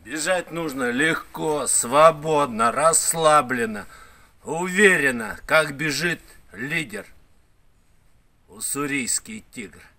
Бежать нужно легко, свободно, расслабленно, уверенно, как бежит лидер. Уссурийский тигр.